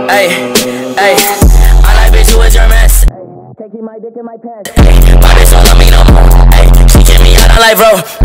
Ay, ay, I like bitch who is your mess. Taking my dick in my pants. My bitch don't love me no more. Ay, she kick me out, I like bro.